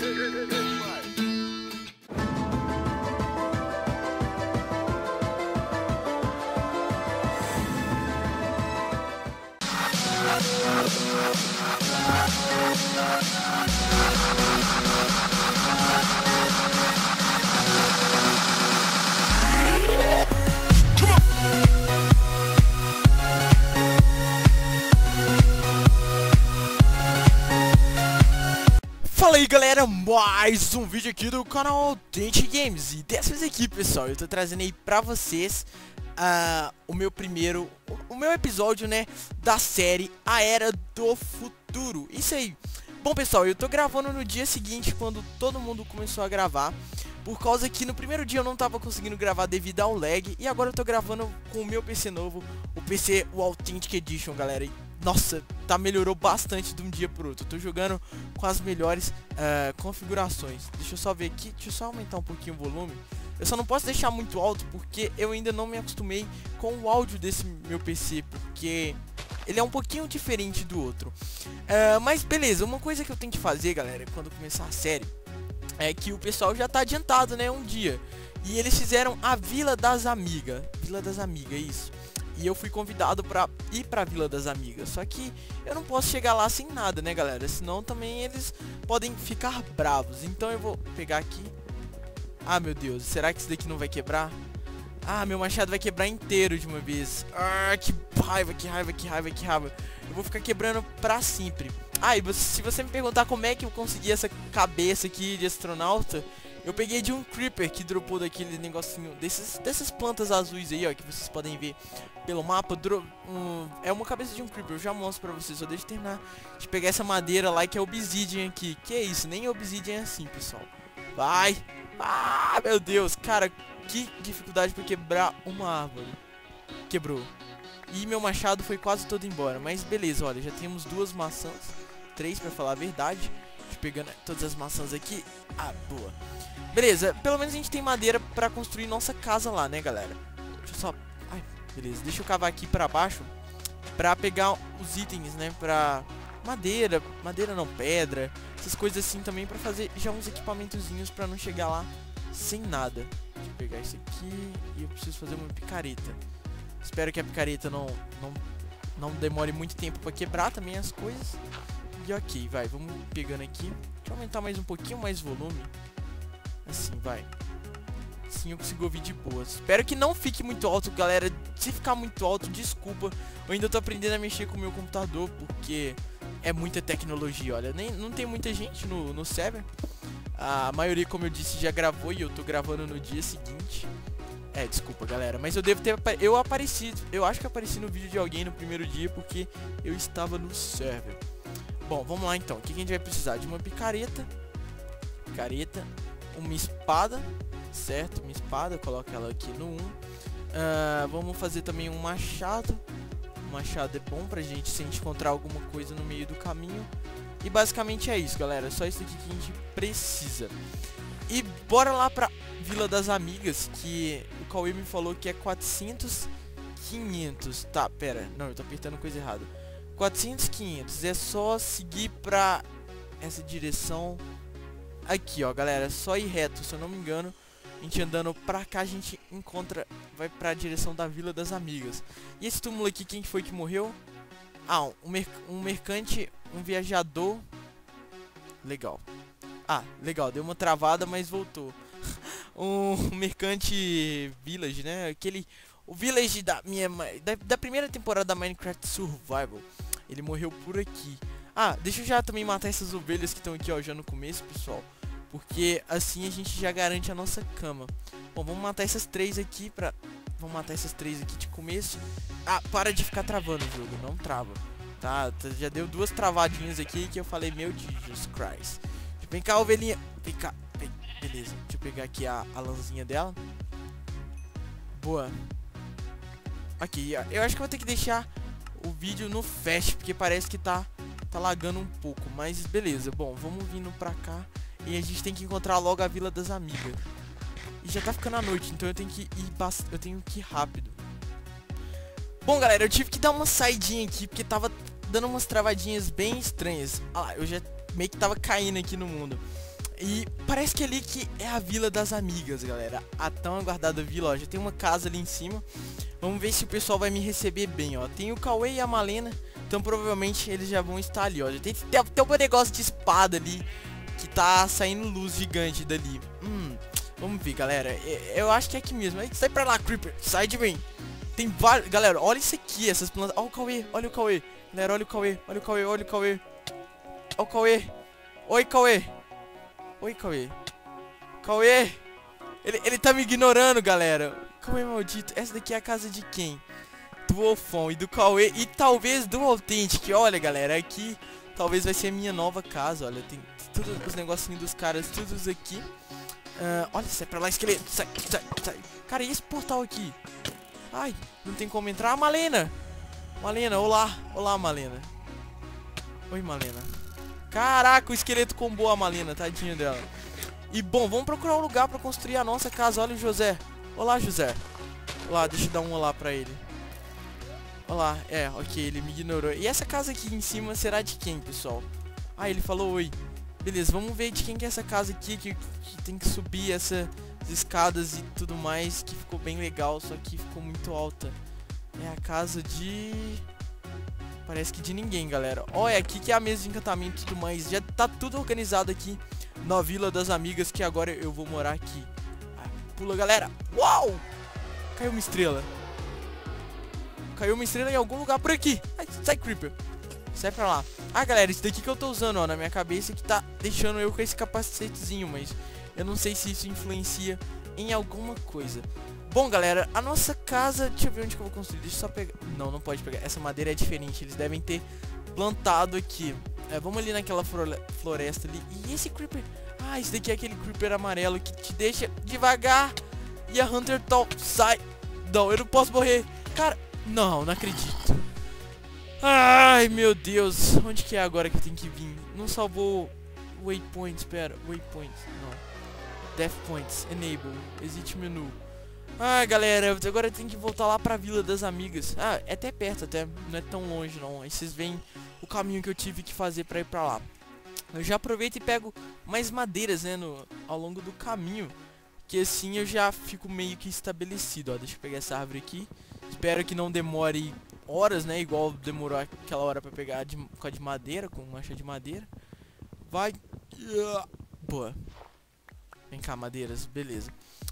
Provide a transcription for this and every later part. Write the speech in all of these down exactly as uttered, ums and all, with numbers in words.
Fala aí galera, mais um vídeo aqui do canal Authentic Games. E dessa vez aqui, pessoal, eu tô trazendo aí pra vocês uh, o meu primeiro, o, o meu episódio, né, da série A Era do Futuro. Isso aí. Bom, pessoal, eu tô gravando no dia seguinte, quando todo mundo começou a gravar, por causa que no primeiro dia eu não tava conseguindo gravar devido ao lag. E agora eu tô gravando com o meu P C novo, o P C, o Authentic Edition, galera. Nossa, tá, melhorou bastante de um dia pro outro. Eu tô jogando com as melhores uh, configurações. Deixa eu só ver aqui, deixa eu só aumentar um pouquinho o volume. Eu só não posso deixar muito alto porque eu ainda não me acostumei com o áudio desse meu P C, porque ele é um pouquinho diferente do outro. uh, Mas beleza, uma coisa que eu tenho que fazer, galera, quando começar a série, é que o pessoal já tá adiantado, né, um dia. E eles fizeram a Vila das Amigas. Vila das Amigas, isso. E eu fui convidado pra ir pra Vila das Amigas. Só que eu não posso chegar lá sem nada, né, galera? Senão também eles podem ficar bravos. Então eu vou pegar aqui. Ah, meu Deus, será que isso daqui não vai quebrar? Ah, meu machado vai quebrar inteiro de uma vez. Ah, que raiva, que raiva, que raiva, que raiva. Eu vou ficar quebrando pra sempre. Ah, e se você me perguntar como é que eu consegui essa cabeça aqui de astronauta, eu peguei de um creeper que dropou daquele negocinho, desses, dessas plantas azuis aí, ó, que vocês podem ver pelo mapa. Dro um, é uma cabeça de um creeper, eu já mostro pra vocês, só deixa eu terminar de pegar essa madeira lá, que é obsidian aqui. Que é isso, nem obsidian é assim, pessoal. Vai! Ah, meu Deus, cara, que dificuldade pra quebrar uma árvore. Quebrou. E meu machado foi quase todo embora, mas beleza, olha, já temos duas maçãs, três pra falar a verdade. Pegando todas as maçãs aqui. Ah, boa. Beleza, pelo menos a gente tem madeira pra construir nossa casa lá, né, galera? Deixa eu só... Ai, beleza, deixa eu cavar aqui pra baixo pra pegar os itens, né, pra... Madeira, madeira não, pedra, essas coisas assim também, pra fazer já uns equipamentozinhos pra não chegar lá sem nada. Deixa eu pegar isso aqui e eu preciso fazer uma picareta. Espero que a picareta não, não, não demore muito tempo pra quebrar também as coisas. E ok, vai, vamos pegando aqui. Deixa eu aumentar mais um pouquinho mais volume. Assim, vai. Assim eu consigo ouvir de boa. Espero que não fique muito alto, galera. Se ficar muito alto, desculpa. Eu ainda tô aprendendo a mexer com o meu computador, porque é muita tecnologia, olha. Nem, não tem muita gente no, no server. A maioria, como eu disse, já gravou e eu tô gravando no dia seguinte. É, desculpa, galera, mas eu devo ter... Eu apareci, eu acho que apareci no vídeo de alguém no primeiro dia, porque eu estava no server. Bom, vamos lá então. O que a gente vai precisar? De uma picareta. Picareta. Uma espada. Certo? Uma espada. Coloca ela aqui no um. Uh, vamos fazer também um machado. O machado é bom pra gente se a gente encontrar alguma coisa no meio do caminho. E basicamente é isso, galera. Só isso aqui que a gente precisa. E bora lá pra Vila das Amigas, que o Cauê me falou que é quatrocentos, quinhentos. Tá, pera. Não, eu tô apertando coisa errada. quatrocentos, quinhentos, é só seguir pra essa direção aqui, ó, galera, é só ir reto, se eu não me engano. A gente andando pra cá, a gente encontra, vai pra direção da Vila das Amigas. E esse túmulo aqui, quem foi que morreu? Ah, um, mer um mercante, um viajador. Legal. Ah, legal, deu uma travada, mas voltou. Um mercante village, né, aquele... O village da minha da, da primeira temporada da Minecraft Survival. Ele morreu por aqui. Ah, deixa eu já também matar essas ovelhas que estão aqui, ó, já no começo, pessoal. Porque assim a gente já garante a nossa cama. Bom, vamos matar essas três aqui pra... Vamos matar essas três aqui de começo. Ah, para de ficar travando o jogo, não trava. Tá, já deu duas travadinhas aqui que eu falei, meu Jesus Christ. Vem cá, ovelhinha. Vem cá, vem. Beleza, deixa eu pegar aqui a, a lãzinha dela. Boa. Aqui, eu acho que eu vou ter que deixar o vídeo no fast, porque parece que tá, tá lagando um pouco. Mas beleza, bom, vamos vindo pra cá. E a gente tem que encontrar logo a Vila das Amigas. E já tá ficando a noite, então eu tenho que ir bast... eu tenho que ir rápido. Bom, galera, eu tive que dar uma saidinha aqui, porque tava dando umas travadinhas bem estranhas. Ah lá, eu já meio que tava caindo aqui no mundo. E parece que ali que é a Vila das Amigas, galera. A tão aguardada vila, ó. Já tem uma casa ali em cima. Vamos ver se o pessoal vai me receber bem, ó. Tem o Cauê e a Malena. Então provavelmente eles já vão estar ali, ó. Já tem até um negócio de espada ali, que tá saindo luz gigante dali. Hum, vamos ver, galera. Eu acho que é aqui mesmo. Sai pra lá, Creeper. Sai de mim. Tem vários... Galera, olha isso aqui, essas plantas. Olha o Cauê, olha o Cauê. Galera, olha o Cauê, olha o Cauê, olha o Cauê. Olha o Cauê. Oi, Cauê. Oi, Cauê. Cauê. Ele, ele tá me ignorando, galera. Cauê maldito. Essa daqui é a casa de quem? Do Wolfão e do Cauê. E talvez do Authentic. Olha, galera, aqui talvez vai ser a minha nova casa. Olha, tem todos os negocinhos dos caras, todos aqui. Uh, olha, sai pra lá, esqueleto. Sai, sai, sai. Cara, e esse portal aqui? Ai, não tem como entrar. Ah, Malena. Malena, olá. Olá, Malena. Oi, Malena. Caraca, o esqueleto combou a Malena, tadinho dela. E bom, vamos procurar um lugar pra construir a nossa casa. Olha o José. Olá, José. Olá, deixa eu dar um olá pra ele. Olá, é, ok, ele me ignorou. E essa casa aqui em cima será de quem, pessoal? Ah, ele falou oi. Beleza, vamos ver de quem que é essa casa aqui, que, que tem que subir essas escadas e tudo mais, que ficou bem legal, só que ficou muito alta. É a casa de... Parece que de ninguém, galera. Olha, aqui que é a mesa de encantamento e tudo mais. Já tá tudo organizado aqui na Vila das Amigas, que agora eu vou morar aqui. Ah, pula, galera. Uau! Caiu uma estrela. Caiu uma estrela em algum lugar por aqui. Ai, sai, Creeper. Sai pra lá. Ah, galera, isso daqui que eu tô usando, ó, na minha cabeça, que tá deixando eu com esse capacetezinho, mas eu não sei se isso influencia em alguma coisa. Bom, galera, a nossa casa... Deixa eu ver onde que eu vou construir. Deixa eu só pegar... Não, não pode pegar. Essa madeira é diferente. Eles devem ter plantado aqui. É, vamos ali naquela floresta ali. E esse Creeper... Ah, esse daqui é aquele Creeper amarelo que te deixa devagar. E a Hunter Top sai. Não, eu não posso morrer. Cara, não, não acredito. Ai, meu Deus. Onde que é agora que eu tenho que vir? Não salvou waypoint, espera. Waypoint, não. Death Points, Enable, Exit Menu. Ah, galera, agora eu tenho que voltar lá pra Vila das Amigas. Ah, é até perto, até. Não é tão longe, não. Aí vocês veem o caminho que eu tive que fazer pra ir pra lá. Eu já aproveito e pego mais madeiras, né, no, ao longo do caminho. Que assim eu já fico meio que estabelecido, ó. Deixa eu pegar essa árvore aqui. Espero que não demore horas, né, igual demorou aquela hora pra pegar de, com a de madeira, com mancha de madeira. Vai. Boa. Vem cá, madeiras, beleza.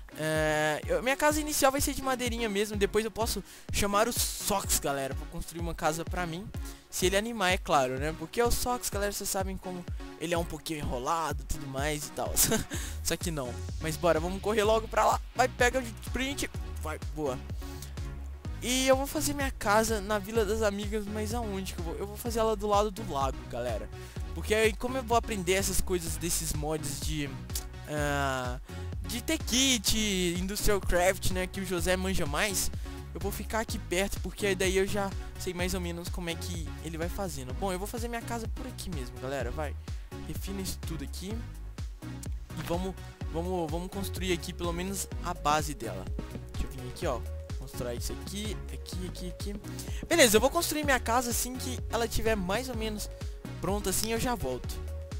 É, eu, minha casa inicial vai ser de madeirinha mesmo. Depois eu posso chamar o Sox, galera, pra construir uma casa pra mim. Se ele animar, é claro, né? Porque o Sox, galera, vocês sabem como ele é um pouquinho enrolado e tudo mais e tal. Só que não. Mas bora, vamos correr logo pra lá. Vai, pega o sprint. Vai, boa. E eu vou fazer minha casa na Vila das Amigas, mas aonde que eu vou? Eu vou fazer ela do lado do lago, galera. Porque aí, como eu vou aprender essas coisas desses mods de... Uh, de T-Kit, Industrial Craft, né, que o José manja mais, eu vou ficar aqui perto, porque daí eu já sei mais ou menos como é que ele vai fazendo. Bom, eu vou fazer minha casa por aqui mesmo, galera, vai. Refina isso tudo aqui. E vamos, vamos, vamos construir aqui pelo menos a base dela. Deixa eu vir aqui, ó. Construir isso aqui, aqui, aqui, aqui. Beleza, eu vou construir minha casa assim que ela estiver mais ou menos pronta, assim eu já volto.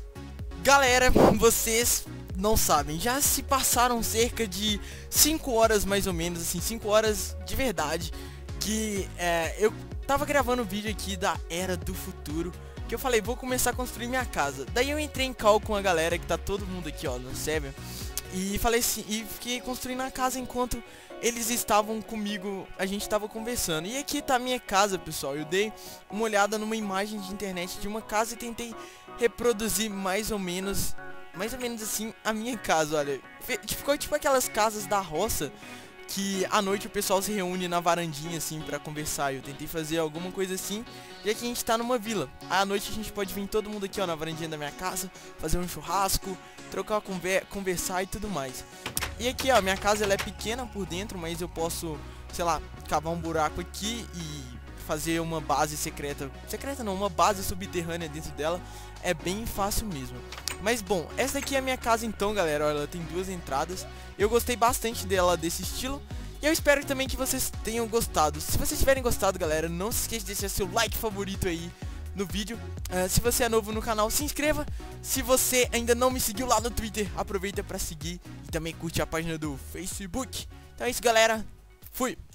Galera, vocês... não sabem, já se passaram cerca de cinco horas mais ou menos, assim, cinco horas de verdade, que é, eu tava gravando o vídeo aqui da Era do Futuro, que eu falei, vou começar a construir minha casa. Daí eu entrei em call com a galera, que tá todo mundo aqui, ó, no server, e falei assim, e fiquei construindo a casa enquanto eles estavam comigo, a gente tava conversando. E aqui tá a minha casa, pessoal, eu dei uma olhada numa imagem de internet de uma casa e tentei reproduzir mais ou menos... mais ou menos assim a minha casa, olha. Ficou tipo aquelas casas da roça que à noite o pessoal se reúne na varandinha assim pra conversar. Eu tentei fazer alguma coisa assim, já que a gente tá numa vila. À noite a gente pode vir todo mundo aqui, ó, na varandinha da minha casa, fazer um churrasco, trocar conver conversar e tudo mais. E aqui, ó, minha casa ela é pequena por dentro, mas eu posso, sei lá, cavar um buraco aqui e fazer uma base secreta. Secreta não, uma base subterrânea dentro dela. É bem fácil mesmo. Mas bom, essa daqui é a minha casa então, galera. Olha, ela tem duas entradas. Eu gostei bastante dela, desse estilo. E eu espero também que vocês tenham gostado. Se vocês tiverem gostado, galera, não se esqueça de deixar seu like favorito aí no vídeo. Uh, se você é novo no canal, se inscreva. Se você ainda não me seguiu lá no Twitter, aproveita pra seguir. E também curte a página do Facebook. Então é isso, galera. Fui!